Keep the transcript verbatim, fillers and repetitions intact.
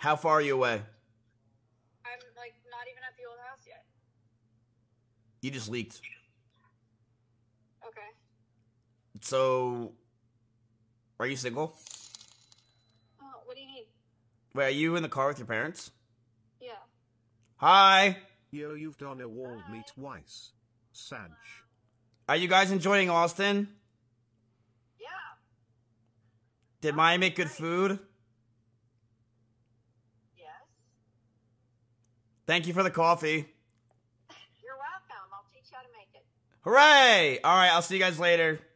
How far are you away? I'm like not even at the old house yet. You just leaked. Okay. So, are you single? Oh, what do you need? Wait, are you in the car with your parents? Yeah. Hi. Yo, you've done a wall me twice. Sag. Are you guys enjoying Austin? Yeah. Did Maya make good food? Yes. Thank you for the coffee. You're welcome. I'll teach you how to make it. Hooray! All right, I'll see you guys later.